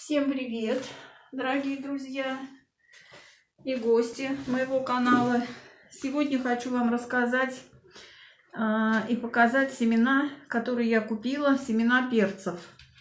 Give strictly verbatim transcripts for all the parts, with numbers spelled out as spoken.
Всем привет, дорогие друзья и гости моего канала. Сегодня хочу вам рассказать э, и показать семена, которые я купила, семена перцев.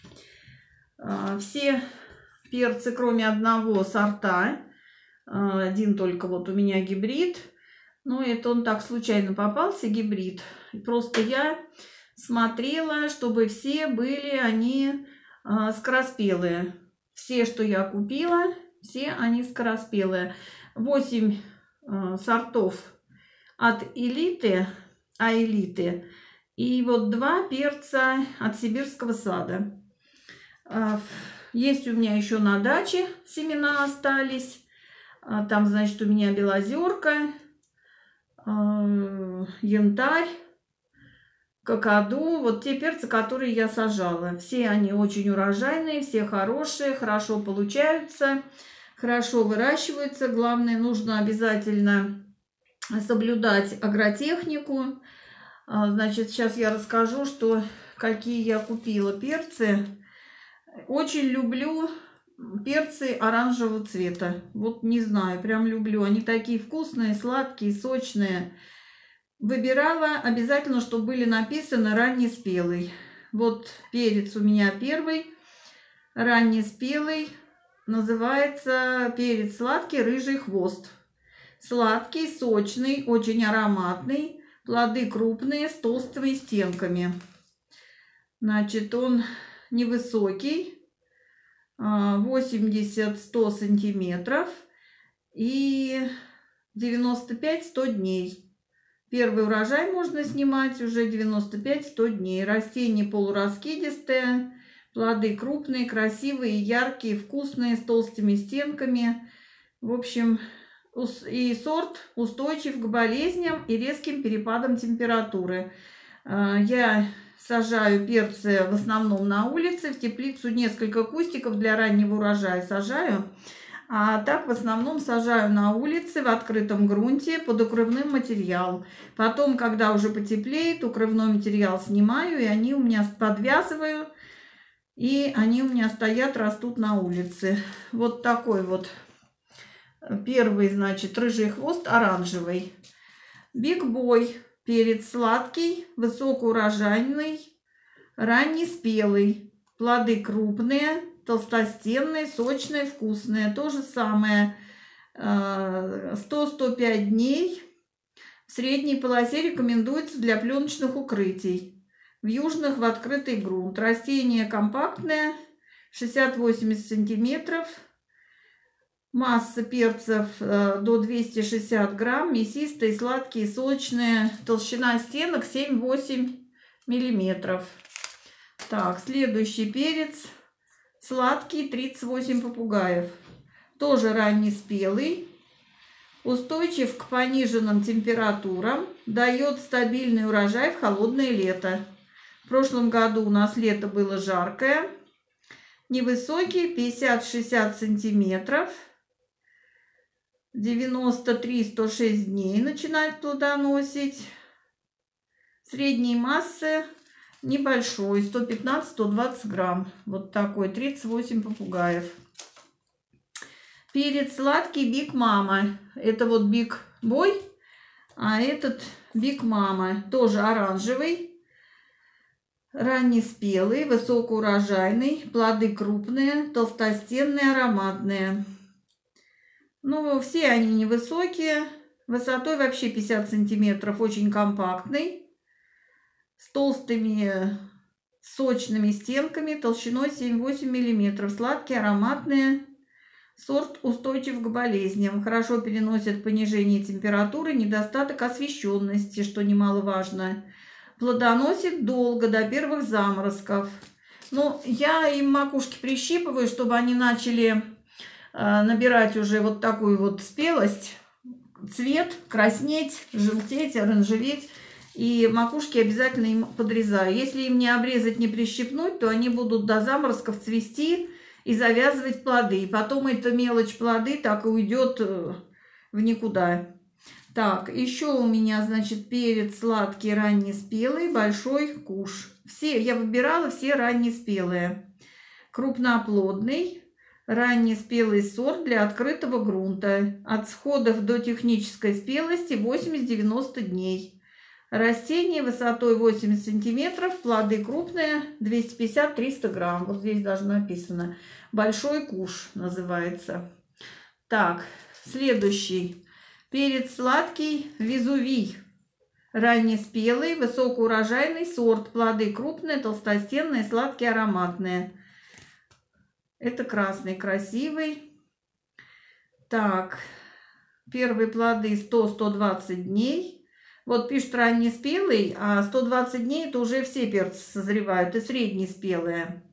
Э, все перцы, кроме одного сорта, э, один только вот у меня гибрид. Но это он так случайно попался, гибрид. Просто я смотрела, чтобы все были они э, скороспелые. Все, что я купила, все они скороспелые. восемь э, сортов от элиты, а элиты. И вот два перца от сибирского сада. Э, есть у меня еще на даче семена остались. Э, там, значит, у меня белозерка, э, янтарь, какаду. Вот те перцы, которые я сажала. Все они очень урожайные, все хорошие, хорошо получаются, хорошо выращиваются. Главное, нужно обязательно соблюдать агротехнику. Значит, сейчас я расскажу, что какие я купила перцы. Очень люблю перцы оранжевого цвета. Вот не знаю, прям люблю. Они такие вкусные, сладкие, сочные. Выбирала обязательно, чтобы были написаны раннеспелый. Вот перец у меня первый, раннеспелый. Называется перец сладкий рыжий хвост. Сладкий, сочный, очень ароматный. Плоды крупные, с толстыми стенками. Значит, он невысокий, восемьдесят-сто сантиметров и девяносто пять-сто дней. Первый урожай можно снимать уже девяносто пять-сто дней. Растение полураскидистое, плоды крупные, красивые, яркие, вкусные, с толстыми стенками. В общем, и сорт устойчив к болезням и резким перепадам температуры. Я сажаю перцы в основном на улице, в теплицу несколько кустиков для раннего урожая сажаю. А так в основном сажаю на улице, в открытом грунте, под укрывным материал. Потом, когда уже потеплеет, укрывной материал снимаю, и они у меня подвязываю, и они у меня стоят, растут на улице. Вот такой вот первый, значит, рыжий хвост, оранжевый. Биг Бой, перец сладкий, высокоурожайный, раннеспелый. Плоды крупные, толстостенные, сочные, вкусные. То же самое. сто-сто пять дней. В средней полосе рекомендуется для пленочных укрытий. В южных в открытый грунт. Растение компактное, шестьдесят-восемьдесят сантиметров. Масса перцев до двухсот шестидесяти грамм. Мясистые, сладкие, сочные. Толщина стенок семь-восемь миллиметров. Так, следующий перец. Сладкий, тридцать восемь попугаев. Тоже раннеспелый. Устойчив к пониженным температурам. Дает стабильный урожай в холодное лето. В прошлом году у нас лето было жаркое. Невысокий, пятьдесят-шестьдесят сантиметров. девяносто три — сто шесть дней начинает плодоносить. Средней массы небольшой, сто пятнадцать — сто двадцать грамм. Вот такой, тридцать восемь попугаев. Перец сладкий Биг Мама. Это вот Биг Бой, а этот Биг Мама. Тоже оранжевый, раннеспелый, высокоурожайный. Плоды крупные, толстостенные, ароматные. Ну, все они невысокие. Высотой вообще пятьдесят сантиметров. Очень компактный. С толстыми сочными стенками, толщиной семь-восемь миллиметров. Сладкие, ароматные. Сорт устойчив к болезням. Хорошо переносит понижение температуры, недостаток освещенности, что немаловажно. Плодоносит долго, до первых заморозков. Но я им макушки прищипываю, чтобы они начали э, набирать уже вот такую вот спелость, цвет, краснеть, желтеть, оранжеветь. И макушки обязательно им подрезаю. Если им не обрезать, не прищипнуть, то они будут до заморозков цвести и завязывать плоды. И потом эта мелочь плоды так и уйдет в никуда. Так, еще у меня, значит, перец сладкий, раннеспелый, большой куш. Все, я выбирала все раннеспелые. Крупноплодный, Ранний спелый сорт для открытого грунта. От всходов до технической спелости восемьдесят-девяносто дней. Растение высотой восемьдесят сантиметров, плоды крупные, двести пятьдесят — триста грамм. Вот здесь даже написано. Большой куш называется. Так, следующий. Перец сладкий Везувий. Раннеспелый, высокоурожайный сорт. Плоды крупные, толстостенные, сладкие, ароматные. Это красный, красивый. Так, первые плоды сто — сто двадцать дней. Вот пишут раннеспелый, а сто двадцать дней это уже все перцы созревают, и среднеспелые.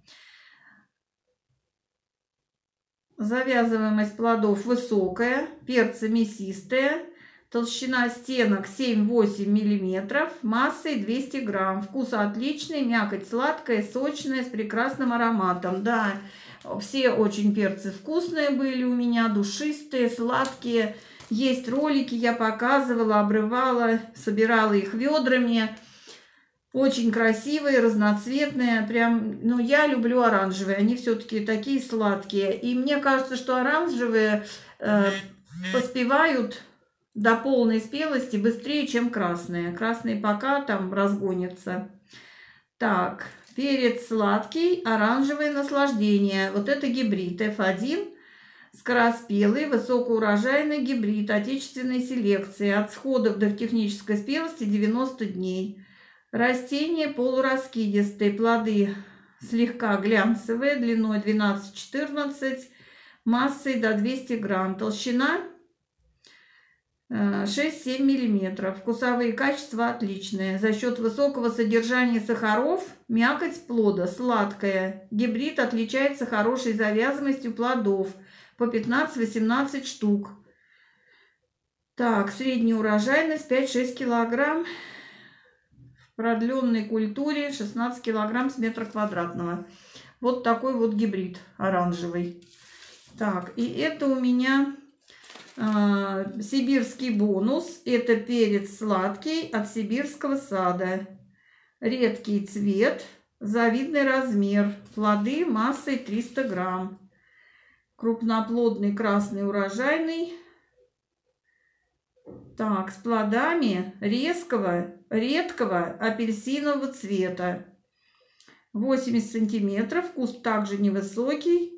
Завязываемость плодов высокая, перцы мясистые. Толщина стенок семь — восемь миллиметров, массой двести грамм. Вкус отличный, мякоть сладкая, сочная, с прекрасным ароматом. Да, все очень перцы вкусные были у меня, душистые, сладкие. Есть ролики, я показывала, обрывала, собирала их ведрами. Очень красивые, разноцветные. Прям, ну, я люблю оранжевые, они все-таки такие сладкие. И мне кажется, что оранжевые э, поспевают до полной спелости быстрее, чем красные. Красные пока там разгонятся. Так, перец сладкий, оранжевое наслаждение. Вот это гибрид эф один, скороспелый, высокоурожайный гибрид отечественной селекции. От всходов до технической спелости девяносто дней. Растение полураскидистые, плоды слегка глянцевые, длиной двенадцать — четырнадцать, массой до двухсот грамм. Толщина шесть — семь миллиметров. Вкусовые качества отличные. За счет высокого содержания сахаров мякоть плода сладкая. Гибрид отличается хорошей завязанностью плодов по пятнадцать — восемнадцать штук. Так, средняя урожайность пять — шесть килограмм. В продленной культуре шестнадцать килограмм с метра квадратного. Вот такой вот гибрид оранжевый. Так, и это у меня сибирский бонус. Это перец сладкий от сибирского сада. Редкий цвет, завидный размер. Плоды массой триста грамм. Крупноплодный, красный, урожайный. Так, с плодами резкого, редкого апельсинового цвета. восемьдесят сантиметров. Куст также невысокий.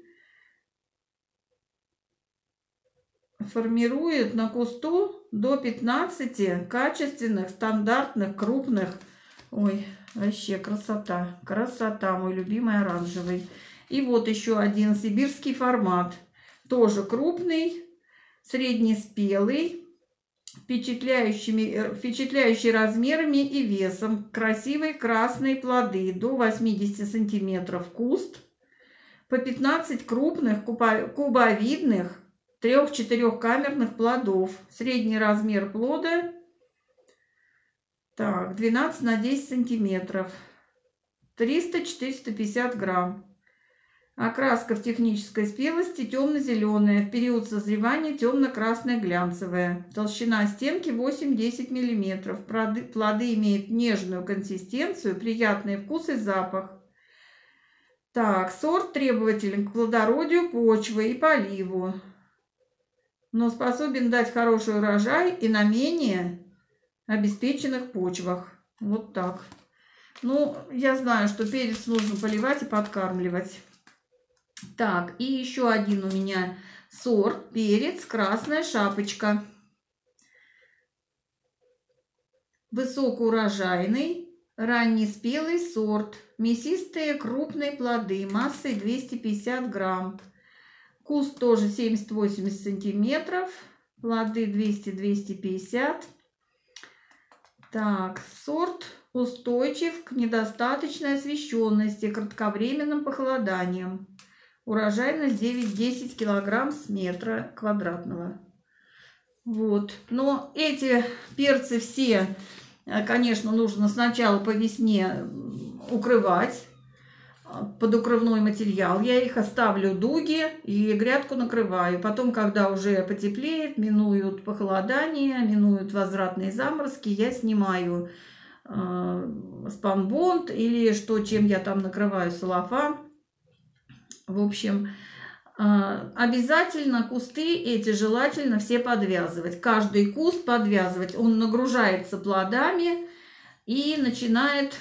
Формирует на кусту до пятнадцати качественных, стандартных, крупных. Ой, вообще красота. Красота, мой любимый оранжевый. И вот еще один сибирский формат. Тоже крупный, среднеспелый, впечатляющими, впечатляющий размерами и весом. Красивые красные плоды до восьмидесяти сантиметров куст. По пятнадцать крупных кубовидных трех-четырехкамерных плодов. Средний размер плода так, двенадцать на десять сантиметров. триста — четыреста пятьдесят грамм. Окраска в технической спелости темно-зеленая. В период созревания темно-красная глянцевая. Толщина стенки восемь — десять миллиметров. Плоды, плоды имеют нежную консистенцию, приятный вкус и запах. Так, сорт требователен к плодородию почвы и поливу, но способен дать хороший урожай и на менее обеспеченных почвах. Вот так. Ну, я знаю, что перец нужно поливать и подкармливать. Так, и еще один у меня сорт перец красная шапочка. Высокоурожайный, раннеспелый сорт. Мясистые крупные плоды массой двести пятьдесят грамм. Куст тоже семьдесят — восемьдесят сантиметров. Плоды двести — двести пятьдесят. Так, сорт устойчив к недостаточной освещенности, кратковременным похолоданиям. Урожайность девять — десять килограмм с метра квадратного. Вот. Но эти перцы все, конечно, нужно сначала по весне укрывать под укрывной материал. Я их оставлю дуги и грядку накрываю. Потом, когда уже потеплеет, минуют похолодание, минуют возвратные заморозки, я снимаю э, спанбонд или что, чем я там накрываю, целлофан. В общем, Обязательно кусты эти желательно все подвязывать. Каждый куст подвязывать. Он нагружается плодами и начинает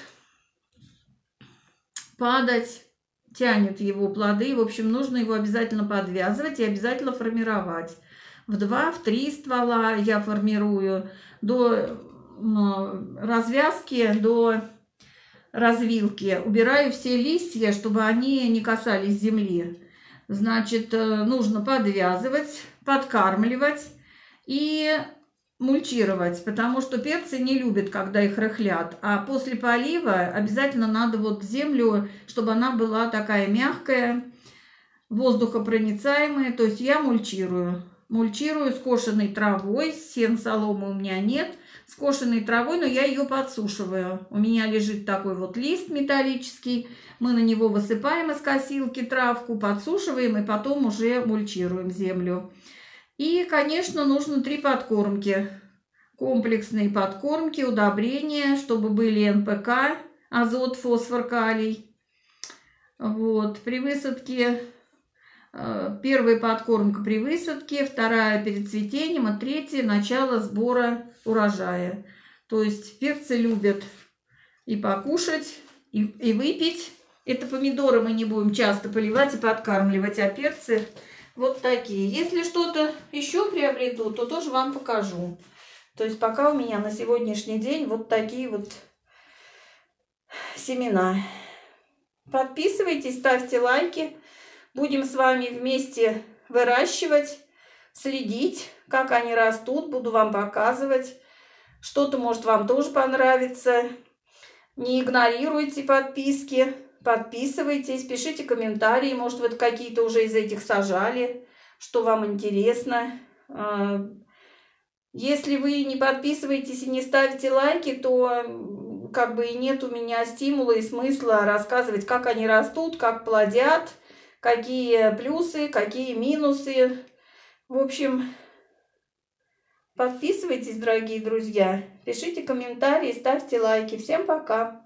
падать, тянет его плоды. В общем, нужно его обязательно подвязывать и обязательно формировать. В два, в три ствола я формирую до развязки, до развилки. Убираю все листья, чтобы они не касались земли. Значит, нужно подвязывать, подкармливать и мульчировать, потому что перцы не любят, когда их рыхлят. А после полива обязательно надо вот землю, чтобы она была такая мягкая, воздухопроницаемая. То есть я мульчирую. Мульчирую скошенной травой, сен соломы у меня нет, скошенной травой, но я ее подсушиваю. У меня лежит такой вот лист металлический, мы на него высыпаем из косилки травку, подсушиваем и потом уже мульчируем землю. И, конечно, нужно три подкормки. Комплексные подкормки, удобрения, чтобы были эн пэ ка, азот, фосфор, калий. Вот, при высадке... Первая подкормка при высадке, вторая перед цветением, а третья начало сбора урожая. То есть перцы любят и покушать, и, и выпить. Это помидоры мы не будем часто поливать и подкармливать, а перцы вот такие. Если что-то еще приобрету, то тоже вам покажу. То есть пока у меня на сегодняшний день вот такие вот семена. Подписывайтесь, ставьте лайки. Будем с вами вместе выращивать, следить, как они растут. Буду вам показывать. Что-то, может, вам тоже понравится. Не игнорируйте подписки. Подписывайтесь, пишите комментарии. Может, вы какие-то уже из этих сажали, что вам интересно. Если вы не подписываетесь и не ставите лайки, то как бы и нет у меня стимула и смысла рассказывать, как они растут, как плодят. Какие плюсы, какие минусы. В общем, подписывайтесь, дорогие друзья. Пишите комментарии, ставьте лайки. Всем пока!